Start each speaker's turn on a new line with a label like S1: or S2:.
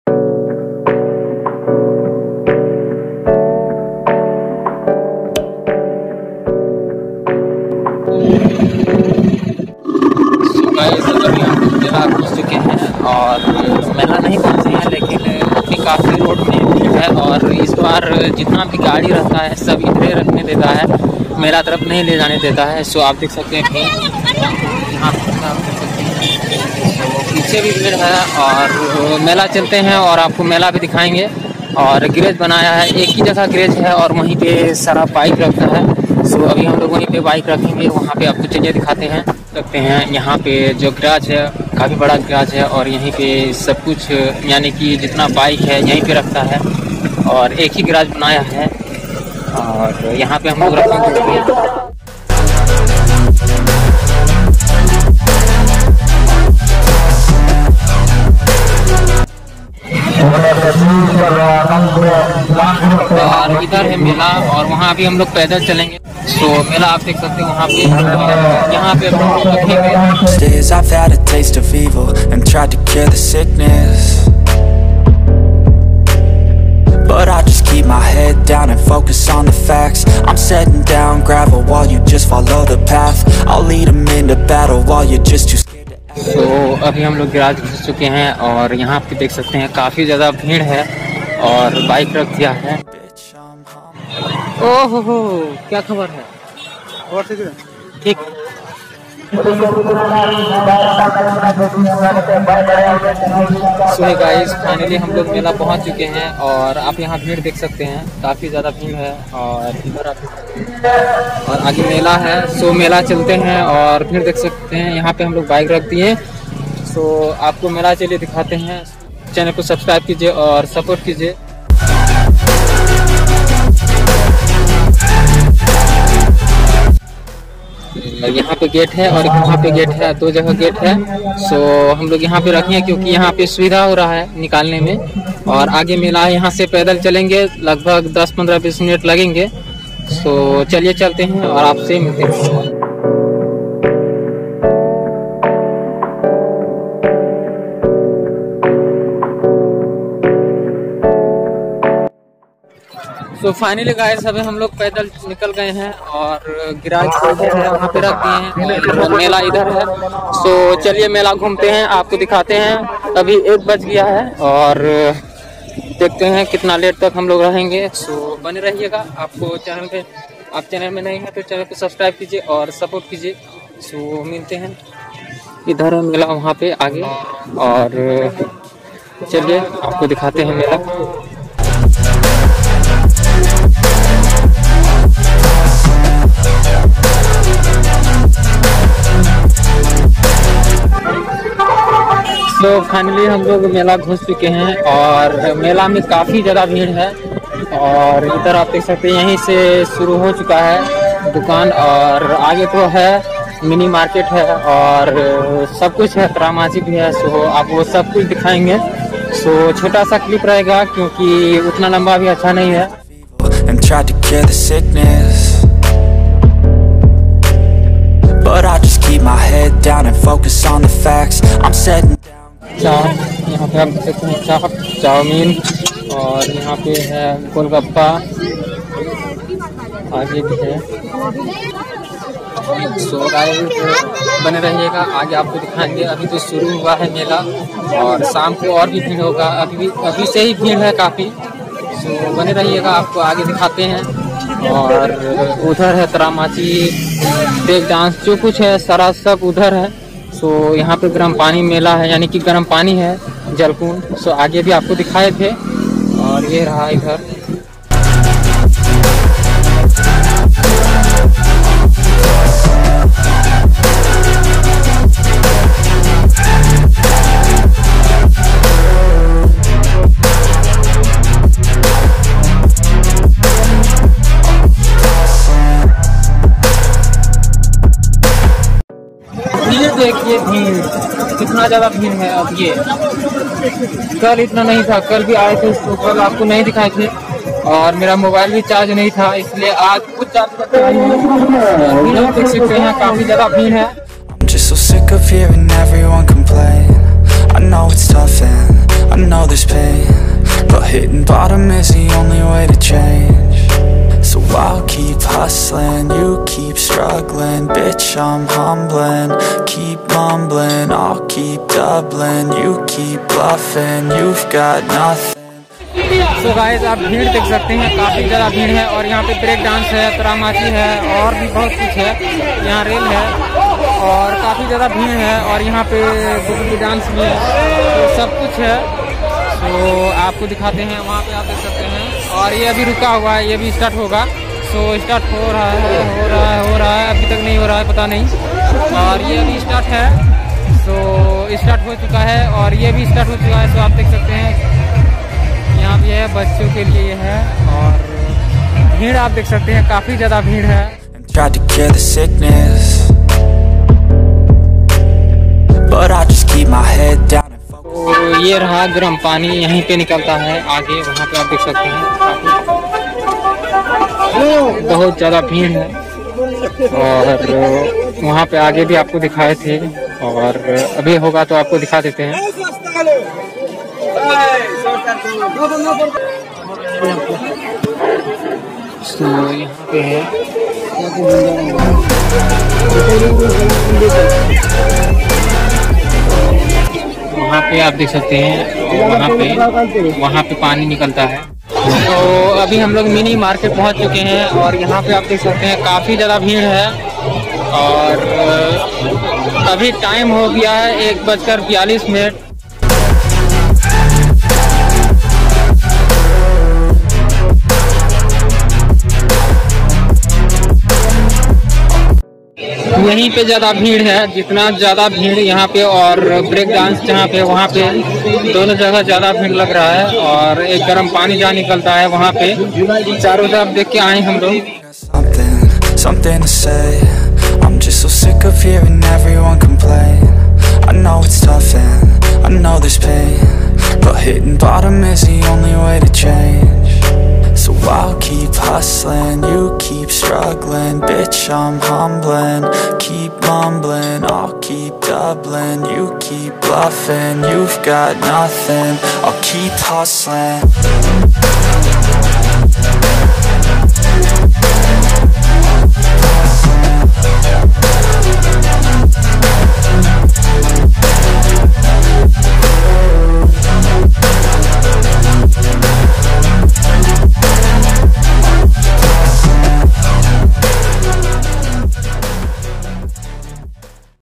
S1: मेला घुस चुके हैं और मेला नहीं पहुँचे हैं, लेकिन अभी काफ़ी रोड में भीड़ है और इस बार जितना भी गाड़ी रहता है सब इधरे रखने देता है, मेला तरफ नहीं ले जाने देता है। सो आप देख सकते हैं कि यहाँ पीछे भी भीड़ है और मेला चलते हैं और आपको मेला भी दिखाएंगे। और गैरेज बनाया है, एक ही जगह गैरेज है और वहीं पे सारा बाइक रखता है। सो अभी हम लोग वहीं पे बाइक रखेंगे, वहाँ पे आपको चीज़ें दिखाते हैं। सकते हैं यहाँ पे जो गैराज है काफ़ी बड़ा गैराज है और यहीं पे सब कुछ यानी कि जितना बाइक है यहीं पे रखता है और एक ही गैराज बनाया है और यहाँ पे हम लोग रखेंगे। और इधर है मेला और वहाँ भी हम लोग पैदल चलेंगे। तो मेला आप देख सकते हैं वहाँ पे, यहाँ पे
S2: Days I've had a taste of evil and tried to cure the sickness, but I just keep my head down and focus on the facts. I'm setting down gravel while you just follow the path. I'll lead them into battle while you're just too scared to act.
S1: तो अभी हम लोग garage घुस चुके हैं और यहाँ पे देख सकते हैं काफ़ी ज़्यादा भीड़ है और बाइक रख दिया है। ओह हो क्या खबर है? ठीक। सो गाइस फाइनली हम लोग मेला पहुंच चुके हैं और आप यहाँ भीड़ देख सकते हैं, काफ़ी ज़्यादा भीड़ है और इधर आप और आगे मेला है। सो मेला चलते हैं और भीड़ देख सकते हैं, यहाँ पे हम लोग बाइक रख दिए। सो आपको मेला चलिए दिखाते हैं। चैनल को सब्सक्राइब कीजिए और सपोर्ट कीजिए। यहाँ पे गेट है और यहाँ पे गेट है, दो जगह गेट है। सो हम लोग यहाँ पे रखेंगे क्योंकि यहाँ पे सुविधा हो रहा है निकालने में। और आगे मेला है, यहाँ से पैदल चलेंगे, लगभग 10-15-20 मिनट लगेंगे। सो चलिए चलते हैं और आपसे मिलते हैं। तो फाइनली गाइस अभी हम लोग पैदल निकल गए हैं और गैराज है वहाँ पे रख दिए हैं और मेला इधर है। सो चलिए मेला घूमते हैं, आपको दिखाते हैं। अभी 1 बज गया है और देखते हैं कितना लेट तक हम लोग रहेंगे। सो बने रहिएगा। आपको चैनल पे, आप चैनल में नहीं है तो चैनल को सब्सक्राइब कीजिए और सपोर्ट कीजिए। सो मिलते हैं, इधर है मेला वहाँ पे आगे और चलिए आपको दिखाते हैं मेला। तो फाइनली हम लोग मेला घुस चुके हैं और मेला में काफ़ी ज़्यादा भीड़ है और इधर आप देख सकते हैं यहीं से शुरू हो चुका है दुकान और आगे तो है मिनी मार्केट है और सब कुछ है, तरामाजी भी है। सो आप वो सब कुछ दिखाएंगे। सो छोटा सा क्लिप रहेगा क्योंकि उतना लंबा भी अच्छा नहीं है।
S2: But I just keep my head down and focus on the facts. I'm setting
S1: चाट, यहाँ पे आप देख सकते हैं चाट, चाउमीन और यहाँ पे है गोलगप्पा, आगे भी है। सो गाइस बने रहिएगा, आगे आपको दिखाएंगे। अभी तो शुरू हुआ है मेला और शाम को और भी भीड़ होगा, अभी से ही भीड़ है काफ़ी। सो बने रहिएगा, आपको आगे दिखाते हैं। और उधर है तरामाची, ब्रेक डांस, जो कुछ है सारा सब उधर है। सो यहाँ पे गर्म पानी मेला है, यानी कि गर्म पानी है, जलकुंड। सो आगे भी आपको दिखाए थे और ये रहा इधर। देखिए भीड़, कितना ज़्यादा भीड़ है। अब ये कल इतना नहीं था, कल भी आए थे तो कल आपको नहीं दिखाए थे और मेरा मोबाइल भी चार्ज नहीं था, इसलिए आज कुछ चार्ज करते हैं। देख सकते हैं काफ़ी ज़्यादा भीड़ है।
S2: I'm just so sick of hearing everyone complain. I know it's tough and I know there's pain, but hitting bottom is the only way to change. So I'll keep hustling, you keep struggling. Bitch, I'm humbling, keep mumbling. I'll keep doubling, you keep bluffing. You've got nothing.
S1: तो guys आप भीड़ देख सकते हैं, काफ़ी ज़्यादा भीड़ है। और यहाँ पे ब्रेक डांस है, तरामाची है और भी बहुत कुछ है। यहाँ रेल है और काफ़ी ज़्यादा भीड़ है। और यहाँ पे गुगली डांस भी है, तो सब कुछ है। तो आपको दिखाते हैं, वहाँ पे आप देख सकते हैं। और ये अभी रुका हुआ है, ये भी स्टार्ट होगा। सो स्टार्ट हो रहा है, अभी तक नहीं हो रहा है, पता नहीं। और ये अभी स्टार्ट है, सो स्टार्ट हो चुका है। और ये भी स्टार्ट हो चुका है। सो आप देख सकते हैं, यहाँ भी है, बच्चों के लिए है। और भीड़ आप देख सकते हैं, काफ़ी ज़्यादा भीड़ है। तो ये रहा गर्म पानी, यहीं पे निकलता है आगे, वहाँ पे आप देख सकते हैं। बहुत ज़्यादा भीड़ है। और वहाँ पे आगे भी आपको दिखाए थे, और अभी होगा तो आपको दिखा देते हैं। तो यहाँ पे है, वहाँ पे आप देख सकते हैं, वहाँ पे पानी निकलता है। तो अभी हम लोग मिनी मार्केट पहुँच चुके हैं। और यहाँ पे आप देख सकते हैं, काफ़ी ज़्यादा भीड़ है। और अभी टाइम हो गया है 1:42। यहीं पे ज़्यादा भीड़ है, जितना ज़्यादा भीड़ यहाँ पे। और ब्रेक डांस जहाँ पे, वहाँ पे दोनों जगह ज़्यादा भीड़ लग रहा है। और एक गर्म पानी जहाँ निकलता है, वहाँ पे चारों तरफ देख के आए हम लोग।
S2: Something to say. I'm just so sick of hearing everyone complain. I know it's tough and I know there's pain, but hitting bottom is the only way to change. So I'll keep hustling, you keep struggling. Bitch, I'm humbling, keep mumbling. I'll keep doubling, you keep bluffing. You've got nothing, I'll keep hustling.